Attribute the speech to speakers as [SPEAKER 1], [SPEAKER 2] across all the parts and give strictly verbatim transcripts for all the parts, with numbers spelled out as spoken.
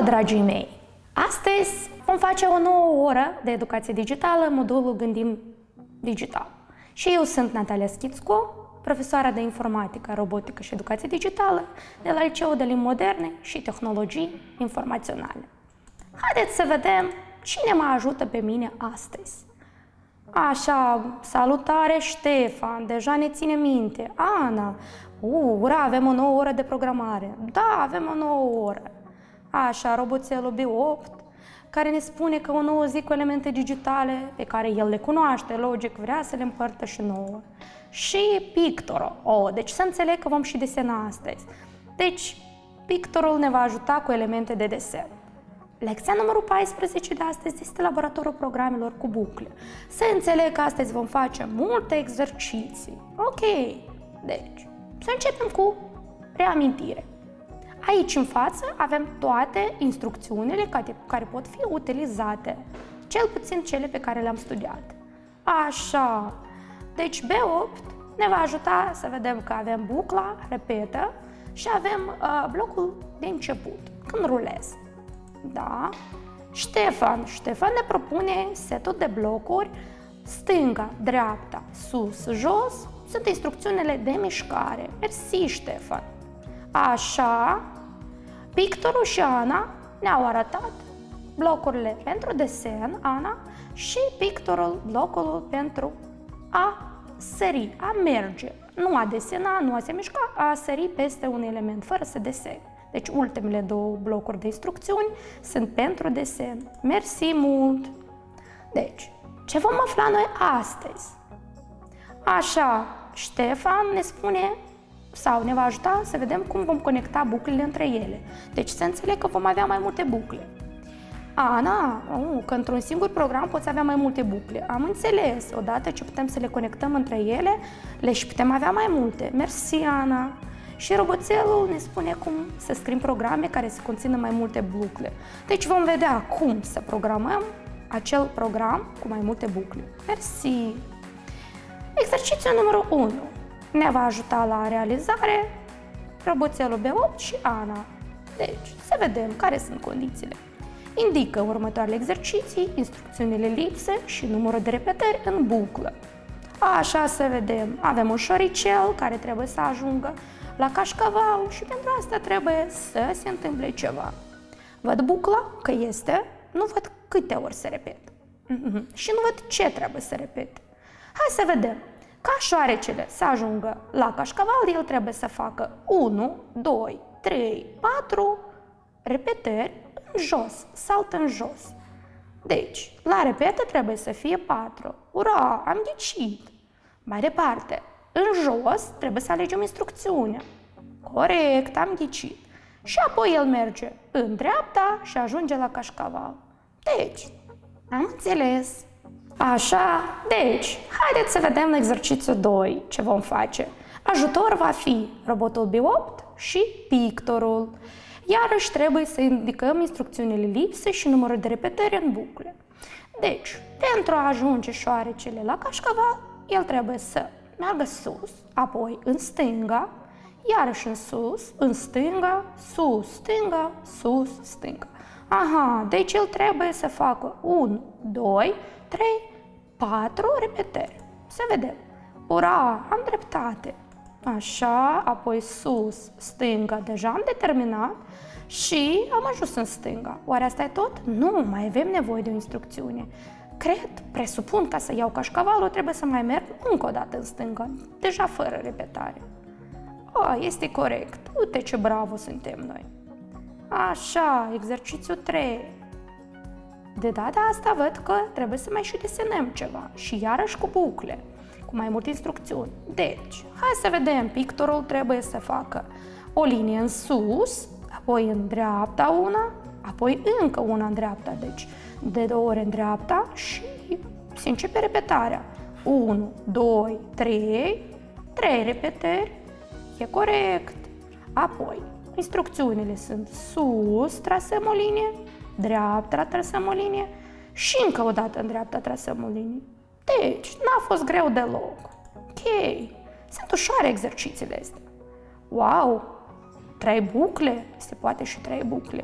[SPEAKER 1] dragii mei! Astăzi vom face o nouă oră de educație digitală în modulul Gândim Digital. Și eu sunt Natalia Schițco, profesoara de informatică, robotică și educație digitală de la Liceul de Limbi Moderne și Tehnologii Informaționale. Haideți să vedem cine mă ajută pe mine astăzi. Așa, salutare Ștefan, deja ne ține minte. Ana, uh, ura, avem o nouă oră de programare. Da, avem o nouă oră. Așa, roboțelul B opt, care ne spune că o nouă zi cu elemente digitale, pe care el le cunoaște, logic, vrea să le împărtă și nouă. Și Pictoro. Oh, deci să înțeleg că vom și desena astăzi. Deci, Pictorul ne va ajuta cu elemente de desen. Lecția numărul paisprezece de astăzi este laboratorul programelor cu bucle. Să înțeleg că astăzi vom face multe exerciții. Ok, deci, să începem cu reamintire. Aici în față avem toate instrucțiunile care pot fi utilizate, cel puțin cele pe care le-am studiat. Așa, deci B opt ne va ajuta să vedem că avem bucla, repetă, și avem uh, blocul de început, când rulez. Da? Ștefan, Ștefan ne propune setul de blocuri, stânga, dreapta, sus, jos, sunt instrucțiunile de mișcare. Mersi, Ștefan. Așa, Pictorul și Ana ne-au arătat blocurile pentru desen, Ana, și Pictorul, blocul pentru a sări, a merge, nu a desena, nu a se mișca, a sări peste un element, fără să desene. Deci ultimele două blocuri de instrucțiuni sunt pentru desen. Mersi mult! Deci, ce vom afla noi astăzi? Așa, Ștefan ne spune sau ne va ajuta să vedem cum vom conecta buclele între ele. Deci să înțeleg că vom avea mai multe bucle. Ana, oh, că într-un singur program poți avea mai multe bucle. Am înțeles, odată ce putem să le conectăm între ele, le și putem avea mai multe. Mersi, Ana! Și roboțelul ne spune cum să scriem programe care să conțină mai multe bucle. Deci vom vedea cum să programăm acel program cu mai multe bucle. Mersi! Exercițiul numărul unu ne va ajuta la realizare roboțelul B opt și Ana. Deci, să vedem care sunt condițiile. Indică următoarele exerciții, instrucțiunile lipse și numărul de repetări în buclă. Așa, să vedem. Avem un șoricel care trebuie să ajungă la cașcaval și pentru asta trebuie să se întâmple ceva. Văd bucla că este, nu văd câte ori se repetă. Mm-hmm. Și nu văd ce trebuie să repete. Hai să vedem. Ca șoarecele să ajungă la cașcaval, el trebuie să facă unu, doi, trei, patru repetări în jos, salt în jos. Deci, la repetă trebuie să fie patru. Ura, am ghicit! Mai departe, în jos trebuie să alegem instrucțiunea. Corect, am ghicit. Și apoi el merge în dreapta și ajunge la cașcaval. Deci, am înțeles. Așa, deci, haideți să vedem exercițiul doi ce vom face. Ajutor va fi robotul B opt și Pictorul. Iarăși trebuie să indicăm instrucțiunile lipse și numărul de repetări în bucle. Deci, pentru a ajunge șoarecele la cașcaval, el trebuie să meargă sus, apoi în stânga, iarăși în sus, în stânga, sus, stânga, sus, stânga. Aha, deci el trebuie să facă unu, doi, trei, patru repetări. Să vedem. Ura, am dreptate. Așa, apoi sus, stânga, deja am determinat și am ajuns în stânga. Oare asta e tot? Nu, mai avem nevoie de o instrucțiune. Cred, presupun, ca să iau cașcavalul, trebuie să mai merg încă o dată în stânga, deja fără repetare. A, este corect. Uite ce bravo suntem noi. Așa, exercițiul trei. De data asta văd că trebuie să mai și desenăm ceva și iarăși cu bucle, cu mai multe instrucțiuni. Deci, hai să vedem, Pictorul trebuie să facă o linie în sus, apoi în dreapta una, apoi încă una în dreapta, deci de două ori în dreapta și se începe repetarea. unu, doi, trei, trei repetări, e corect. Apoi, instrucțiunile sunt sus, trasăm o linie, dreapta, trasăm o linie și încă o dată în dreapta trasăm o linie. Deci, n-a fost greu deloc. Ok, sunt ușoare exercițiile astea. Wow, trei bucle, se poate și trei bucle.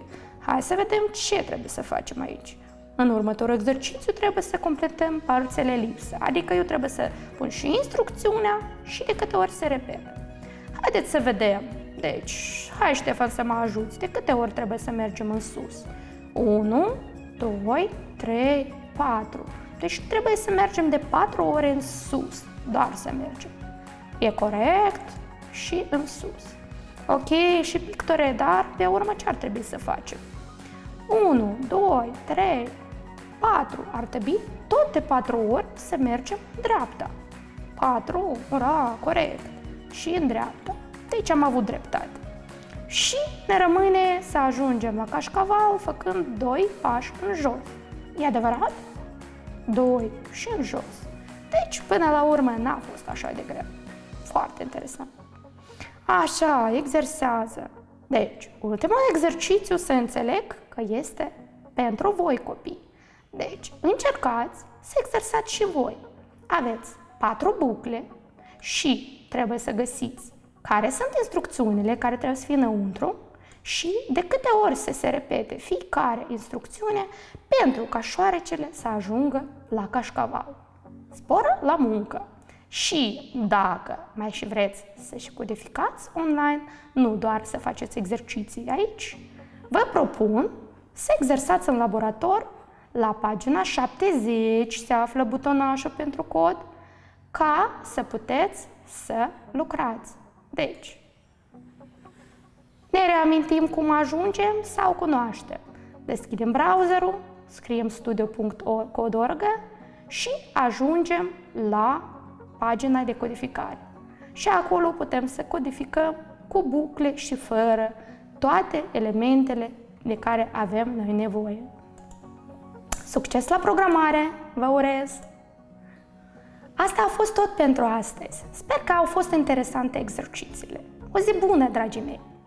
[SPEAKER 1] Hai să vedem ce trebuie să facem aici. În următorul exercițiu trebuie să completăm părțile lipsă, adică eu trebuie să pun și instrucțiunea și de câte ori se repetă. Haideți să vedem. Deci, hai Ștefan să mă ajuți. De câte ori trebuie să mergem în sus? unu, doi, trei, patru. Deci trebuie să mergem de patru ori în sus. Doar să mergem. E corect? Și în sus. Ok, și pictore, dar pe urmă ce ar trebui să facem? unu, doi, trei, patru. Ar trebui tot de patru ori să mergem în dreapta. patru, ura, corect. Și în dreapta. Deci am avut dreptate. Și ne rămâne să ajungem la cașcaval făcând doi pași în jos. E adevărat? doi și în jos. Deci, până la urmă, n-a fost așa de greu. Foarte interesant. Așa, exersează. Deci, ultimul exercițiu să înțeleg că este pentru voi, copii. Deci, încercați să exersați și voi. Aveți patru bucle și trebuie să găsiți care sunt instrucțiunile care trebuie să fie înăuntru și de câte ori să se repete fiecare instrucțiune pentru ca șoarecele să ajungă la cașcaval. Sporă la muncă. Și dacă mai și vreți să și codificați online, nu doar să faceți exerciții aici, vă propun să exersați în laborator. La pagina șaptezeci se află butonașul pentru cod, ca să puteți să lucrați. Deci, ne reamintim cum ajungem sau cunoaștem. Deschidem browserul, scriem studio punct cod punct org și ajungem la pagina de codificare. Și acolo putem să codificăm cu bucle și fără toate elementele de care avem noi nevoie. Succes la programare, vă urez! Asta a fost tot pentru astăzi. Sper că au fost interesante exercițiile. O zi bună, dragii mei!